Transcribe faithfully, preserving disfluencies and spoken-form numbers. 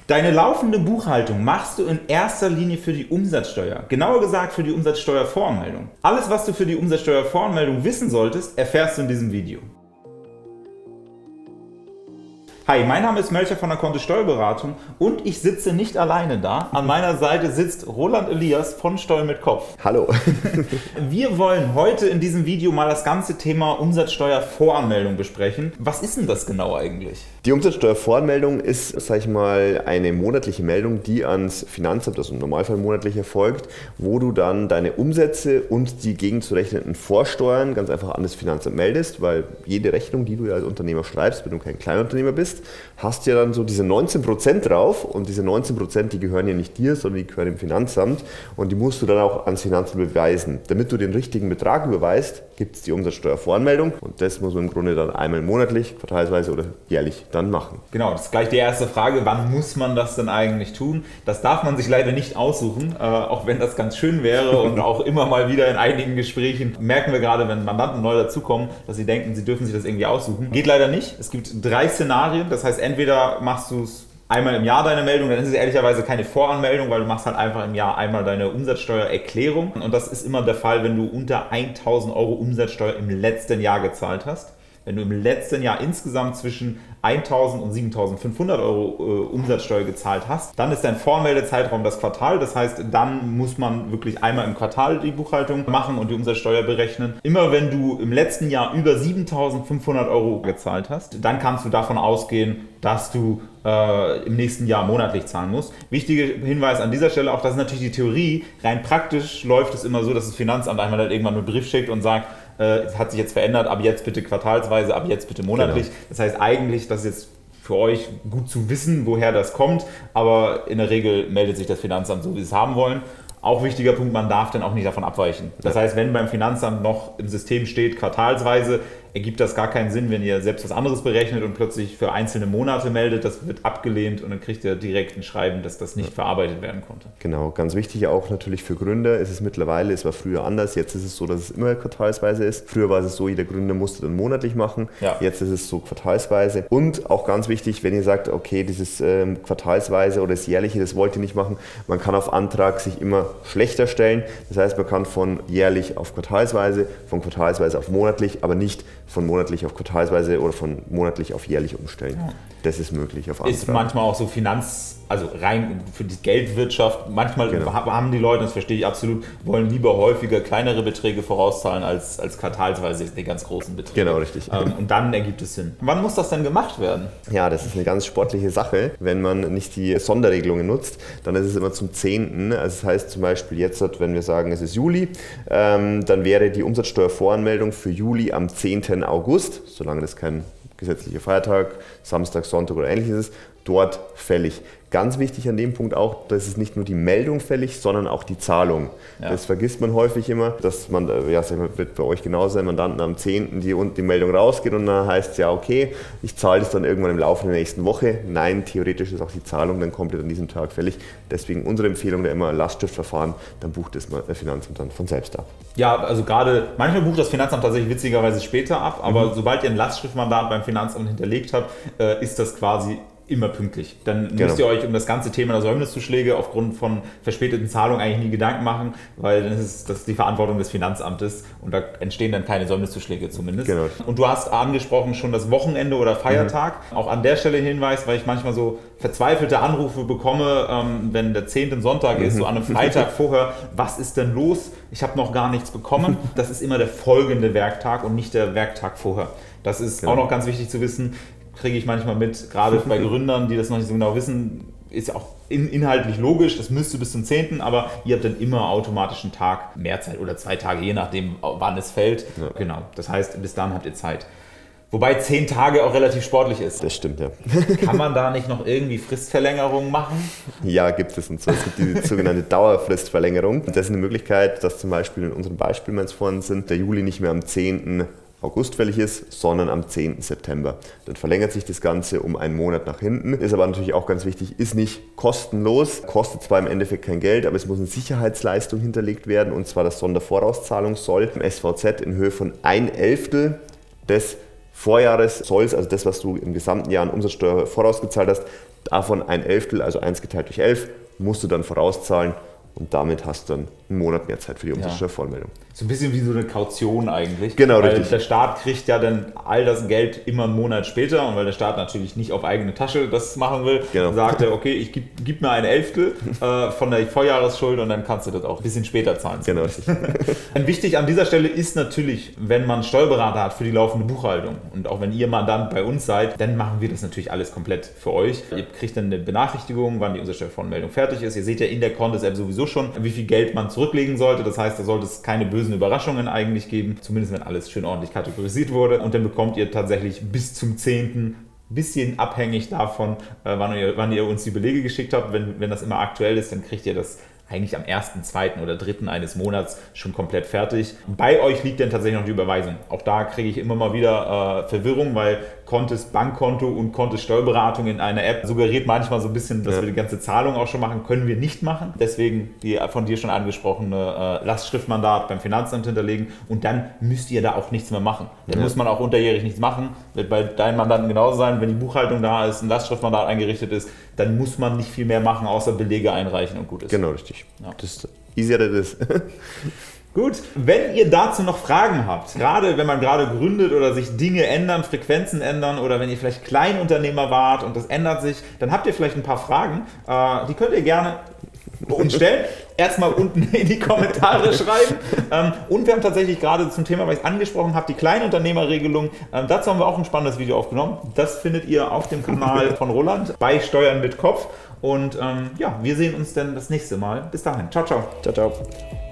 Deine laufende Buchhaltung machst du in erster Linie für die Umsatzsteuer, genauer gesagt für die Umsatzsteuervoranmeldung. Alles, was du für die Umsatzsteuervoranmeldung wissen solltest, erfährst du in diesem Video. Hi, mein Name ist Melcher von der Kontist Steuerberatung und ich sitze nicht alleine da. An meiner Seite sitzt Roland Elias von Steuern mit Kopf. Hallo. Wir wollen heute in diesem Video mal das ganze Thema Umsatzsteuervoranmeldung besprechen. Was ist denn das genau eigentlich? Die Umsatzsteuervoranmeldung ist, sag ich mal, eine monatliche Meldung, die ans Finanzamt, das im Normalfall monatlich erfolgt, wo du dann deine Umsätze und die gegenzurechnenden Vorsteuern ganz einfach an das Finanzamt meldest, weil jede Rechnung, die du ja als Unternehmer schreibst, wenn du kein Kleinunternehmer bist, hast ja dann so diese neunzehn Prozent drauf und diese neunzehn Prozent, die gehören ja nicht dir, sondern die gehören dem Finanzamt und die musst du dann auch ans Finanzamt beweisen. Damit du den richtigen Betrag überweist, gibt es die Umsatzsteuervoranmeldung und das muss man im Grunde dann einmal monatlich, quartalsweise oder jährlich dann machen. Genau, das ist gleich die erste Frage, wann muss man das denn eigentlich tun? Das darf man sich leider nicht aussuchen, äh, auch wenn das ganz schön wäre und auch immer mal wieder in einigen Gesprächen merken wir gerade, wenn Mandanten neu dazukommen, dass sie denken, sie dürfen sich das irgendwie aussuchen. Geht leider nicht. Es gibt drei Szenarien. Das heißt, entweder machst du es einmal im Jahr deine Meldung, dann ist es ehrlicherweise keine Voranmeldung, weil du machst halt einfach im Jahr einmal deine Umsatzsteuererklärung. Und das ist immer der Fall, wenn du unter tausend Euro Umsatzsteuer im letzten Jahr gezahlt hast. Wenn du im letzten Jahr insgesamt zwischen eintausend und siebentausendfünfhundert Euro äh, Umsatzsteuer gezahlt hast, dann ist dein Vormeldezeitraum das Quartal. Das heißt, dann muss man wirklich einmal im Quartal die Buchhaltung machen und die Umsatzsteuer berechnen. Immer wenn du im letzten Jahr über siebentausendfünfhundert Euro gezahlt hast, dann kannst du davon ausgehen, dass du äh, im nächsten Jahr monatlich zahlen musst. Wichtiger Hinweis an dieser Stelle auch, das ist natürlich die Theorie. Rein praktisch läuft es immer so, dass das Finanzamt einmal halt irgendwann einen Brief schickt und sagt, es hat sich jetzt verändert, ab jetzt bitte quartalsweise, ab jetzt bitte monatlich. Genau. Das heißt eigentlich, das ist jetzt für euch gut zu wissen, woher das kommt, aber in der Regel meldet sich das Finanzamt so, wie sie es haben wollen. Auch wichtiger Punkt, man darf dann auch nicht davon abweichen. Das heißt, wenn beim Finanzamt noch im System steht quartalsweise, ergibt das gar keinen Sinn, wenn ihr selbst was anderes berechnet und plötzlich für einzelne Monate meldet, das wird abgelehnt und dann kriegt ihr direkt ein Schreiben, dass das nicht verarbeitet werden konnte. Genau, ganz wichtig auch natürlich für Gründer ist es mittlerweile, es war früher anders, jetzt ist es so, dass es immer quartalsweise ist. Früher war es so, jeder Gründer musste dann monatlich machen, ja. Jetzt ist es so quartalsweise. Und auch ganz wichtig, wenn ihr sagt, okay, dieses ähm, quartalsweise oder das jährliche, das wollt ihr nicht machen, man kann auf Antrag sich immer schlechter stellen. Das heißt, man kann von jährlich auf quartalsweise, von quartalsweise auf monatlich, aber nicht von monatlich auf quartalsweise oder von monatlich auf jährlich umstellen. Ja. Das ist möglich auf Antrag. Ist manchmal auch so Finanz, also rein für die Geldwirtschaft, manchmal genau. haben die Leute, das verstehe ich absolut, wollen lieber häufiger kleinere Beträge vorauszahlen als, als quartalsweise die ganz großen Beträge. Genau, richtig. Ähm, und dann ergibt es Sinn. Wann muss das denn gemacht werden? Ja, das ist eine ganz sportliche Sache. Wenn man nicht die Sonderregelungen nutzt, dann ist es immer zum zehnten. Also das heißt zum Beispiel jetzt, wenn wir sagen, es ist Juli, ähm, dann wäre die Umsatzsteuervoranmeldung für Juli am zehnten August, solange das kein gesetzlicher Feiertag, Samstag, Sonntag oder ähnliches ist, dort fällig. Ganz wichtig an dem Punkt auch, dass es nicht nur die Meldung fällig, sondern auch die Zahlung. Ja. Das vergisst man häufig immer, dass man, ja, das wird bei euch genauso sein, Mandanten am zehnten die, die Meldung rausgeht und dann heißt es ja, okay, ich zahle das dann irgendwann im Laufe der nächsten Woche. Nein, theoretisch ist auch die Zahlung dann komplett an diesem Tag fällig. Deswegen unsere Empfehlung da immer Lastschriftverfahren, dann bucht das Finanzamt dann von selbst ab. Ja, also gerade, manchmal bucht das Finanzamt tatsächlich witzigerweise später ab, aber mhm. sobald ihr ein Lastschriftmandat beim Finanzamt hinterlegt habt, ist das quasi immer pünktlich. Dann genau. müsst ihr euch um das ganze Thema der Säumniszuschläge aufgrund von verspäteten Zahlungen eigentlich nie Gedanken machen, weil dann ist das die Verantwortung des Finanzamtes und da entstehen dann keine Säumniszuschläge zumindest. Genau. Und du hast angesprochen schon das Wochenende oder Feiertag. Mhm. Auch an der Stelle Hinweis, weil ich manchmal so verzweifelte Anrufe bekomme, ähm, wenn der zehnte Sonntag ist, mhm. so an einem Freitag vorher, was ist denn los? Ich habe noch gar nichts bekommen. Das ist immer der folgende Werktag und nicht der Werktag vorher. Das ist genau. auch noch ganz wichtig zu wissen. Kriege ich manchmal mit, gerade bei Gründern, die das noch nicht so genau wissen, ist ja auch in, inhaltlich logisch, das müsste bis zum zehnten aber ihr habt dann immer automatisch einen Tag mehr Zeit oder zwei Tage, je nachdem, wann es fällt. Ja. Genau, das heißt, bis dann habt ihr Zeit. Wobei zehn Tage auch relativ sportlich ist. Das stimmt, ja. Kann man da nicht noch irgendwie Fristverlängerungen machen? Ja, gibt es. Und zwar es gibt die sogenannte Dauerfristverlängerung. Und das ist eine Möglichkeit, dass zum Beispiel in unserem Beispiel, wenn es vorhin sind, der Juli nicht mehr am zehnten August fällig ist, sondern am zehnten September. Dann verlängert sich das Ganze um einen Monat nach hinten. Ist aber natürlich auch ganz wichtig, ist nicht kostenlos, kostet zwar im Endeffekt kein Geld, aber es muss eine Sicherheitsleistung hinterlegt werden, und zwar das Sondervorauszahlungssoll im S V Z in Höhe von ein Elftel des Vorjahreszolls, also das, was du im gesamten Jahr an Umsatzsteuer vorausgezahlt hast, davon ein Elftel, also eins geteilt durch elf, musst du dann vorauszahlen. Und damit hast du dann einen Monat mehr Zeit für die Umsatzsteuervoranmeldung. So ein bisschen wie so eine Kaution eigentlich. Genau, weil richtig. Der Staat kriegt ja dann all das Geld immer einen Monat später und weil der Staat natürlich nicht auf eigene Tasche das machen will, genau. sagt er, okay, ich gib, gib mir ein Elftel äh, von der Vorjahresschuld und dann kannst du das auch ein bisschen später zahlen. Genau, richtig. Und wichtig an dieser Stelle ist natürlich, wenn man Steuerberater hat für die laufende Buchhaltung und auch wenn ihr Mandant bei uns seid, dann machen wir das natürlich alles komplett für euch. Ihr kriegt dann eine Benachrichtigung, wann die Umsatzsteuervoranmeldung fertig ist. Ihr seht ja in der Contest-App sowieso schon, wie viel Geld man zurücklegen sollte. Das heißt, da sollte es keine bösen Überraschungen eigentlich geben, zumindest wenn alles schön ordentlich kategorisiert wurde. Und dann bekommt ihr tatsächlich bis zum zehnten bisschen abhängig davon, wann ihr, wann ihr uns die Belege geschickt habt. Wenn, wenn das immer aktuell ist, dann kriegt ihr das eigentlich am ersten, zweiten oder dritten eines Monats schon komplett fertig. Bei euch liegt dann tatsächlich noch die Überweisung. Auch da kriege ich immer mal wieder äh, Verwirrung, weil Contest Bankkonto und Contest Steuerberatung in einer App suggeriert manchmal so ein bisschen, dass ja. wir die ganze Zahlung auch schon machen. Können wir nicht machen. Deswegen die von dir schon angesprochene äh, Lastschriftmandat beim Finanzamt hinterlegen und dann müsst ihr da auch nichts mehr machen. Dann ja. muss man auch unterjährig nichts machen. Wird bei deinen Mandanten genauso sein. Wenn die Buchhaltung da ist, ein Lastschriftmandat eingerichtet ist, dann muss man nicht viel mehr machen, außer Belege einreichen und gut ist. Genau, richtig. Ja. Das ist easier das ist. Gut, wenn ihr dazu noch Fragen habt, gerade wenn man gerade gründet oder sich Dinge ändern, Frequenzen ändern oder wenn ihr vielleicht Kleinunternehmer wart und das ändert sich, dann habt ihr vielleicht ein paar Fragen, äh, die könnt ihr gerne uns stellen. Erstmal unten in die Kommentare schreiben. Ähm, und wir haben tatsächlich gerade zum Thema, weil ich es angesprochen habe, die Kleinunternehmerregelung. Ähm, dazu haben wir auch ein spannendes Video aufgenommen. Das findet ihr auf dem Kanal von Roland bei Steuern mit Kopf. Und ähm, ja, wir sehen uns dann das nächste Mal. Bis dahin. Ciao, ciao. Ciao, ciao.